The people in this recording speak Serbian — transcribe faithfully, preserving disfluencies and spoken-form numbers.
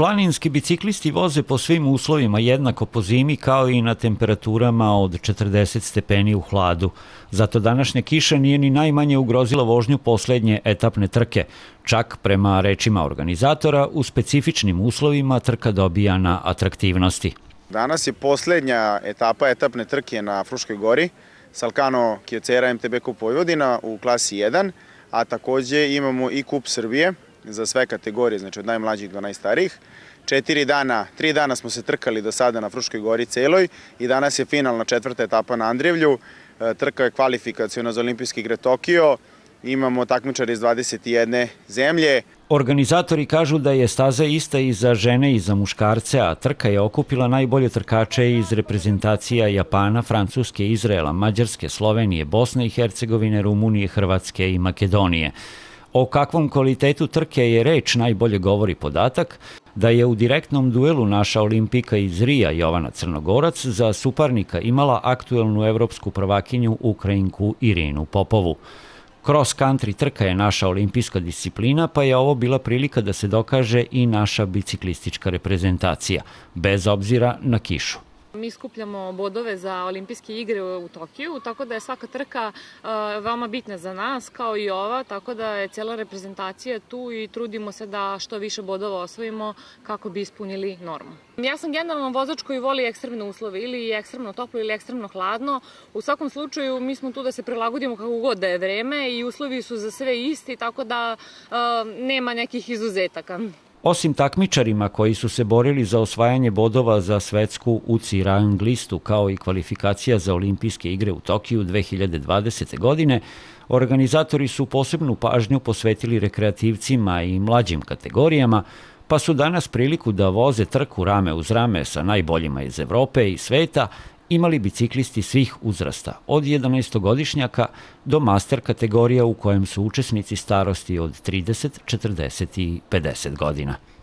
Planinski biciklisti voze po svim uslovima jednako po zimi kao i na temperaturama od četrdeset stepeni u hladu. Zato današnja kiša nije ni najmanje ugrozila vožnju poslednje etapne trke. Čak prema rečima organizatora, u specifičnim uslovima trka dobija na atraktivnosti. Danas je poslednja etapa etapne trke na Fruškoj gori, Salkano Kyocera M T B Kup Vojvodina u klasi jedan, a takođe imamo i Kup Srbije za sve kategorije, znači od najmlađih do najstarijih. Četiri dana, tri dana smo se trkali do sada na Fruškoj gori celoj i danas je finalna četvrta etapa na Andrevlju. Trka je kvalifikaciona za Olimpijske igre Tokio. Imamo takmičare iz dvadeset jedne zemlje. Organizatori kažu da je staza ista i za žene i za muškarce, a trka je okupila najbolje trkače iz reprezentacija Japana, Francuske, Izraela, Mađarske, Slovenije, Bosne i Hercegovine, Rumunije, Hrvatske i Makedonije. O kakvom kvalitetu trke je reč najbolje govori podatak da je u direktnom duelu naša olimpijka iz Rija Jovana Crnogorac za suparnika imala aktuelnu evropsku prvakinju Ukrajinku Irinu Popovu. Cross country trka je naša olimpijska disciplina, pa je ovo bila prilika da se dokaže i naša biciklistička reprezentacija, bez obzira na kišu. Mi skupljamo bodove za Olimpijske igre u Tokiju, tako da je svaka trka veoma bitna za nas, kao i ova, tako da je cijela reprezentacija tu i trudimo se da što više bodova osvojimo kako bi ispunili normu. Ja sam generalno vozač koji voli ekstremne uslove, ili ekstremno toplo ili ekstremno hladno. U svakom slučaju mi smo tu da se prilagodimo kako god da je vreme i uslovi su za sve isti, tako da nema nekih izuzetaka. Osim takmičarima koji su se borili za osvajanje bodova za svetsku U C I rang listu kao i kvalifikacija za Olimpijske igre u Tokiju dve hiljade dvadesete. godine, organizatori su posebnu pažnju posvetili rekreativcima i mlađim kategorijama, pa su danas priliku da voze trku rame uz rame sa najboljima iz Evrope i sveta imali biciklisti svih uzrasta, od jedanaestogodišnjaka do master kategorija u kojem su učesnici starosti od trideset, četrdeset i pedeset godina.